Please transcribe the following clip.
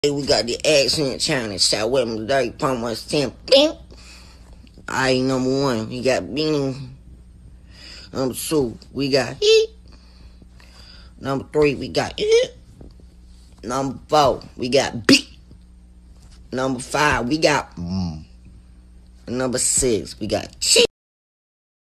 We got the accent challenge. Start with them today. Palm us 10. Bing. Alright, number 1, we got bing. Number 2, we got hee. Number 3, we got hee. Number 4, we got beat. Number 5, we got Number 6, we got cheat.